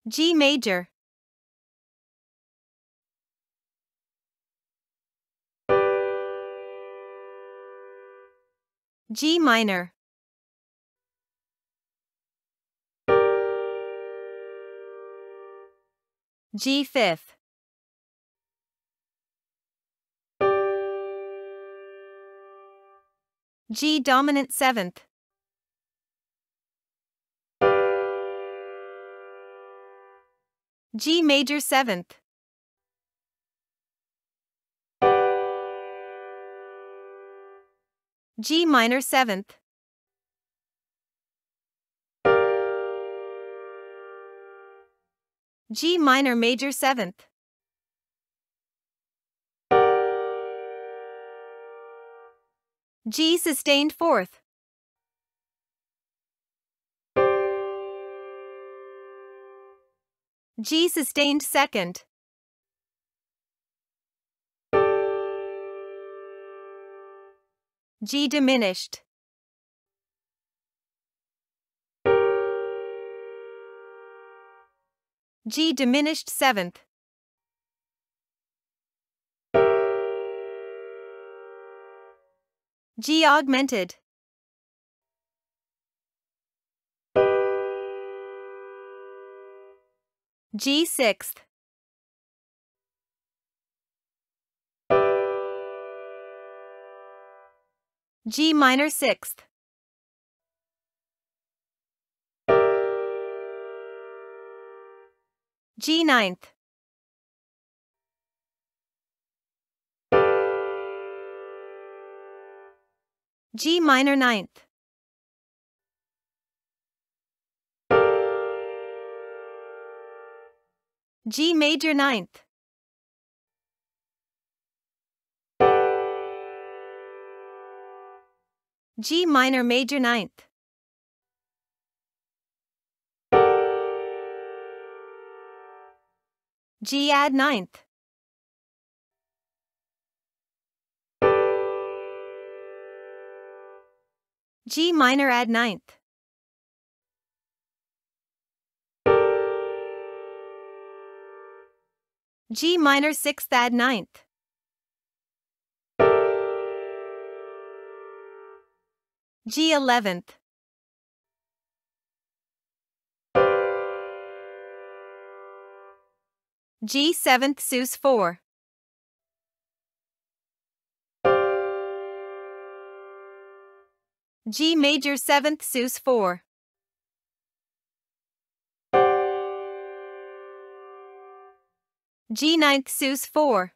G major. G minor. G fifth. G dominant seventh. G major seventh. G minor seventh. G minor major seventh. G sustained fourth. G sustained second. G diminished. G diminished seventh. G augmented. G sixth. G minor sixth. G ninth. G minor ninth. G major ninth. G minor major ninth. G add ninth. G minor add ninth. G minor sixth add ninth. G 11th. G 7th sus 4. G major 7th sus 4. G 9th sus 4.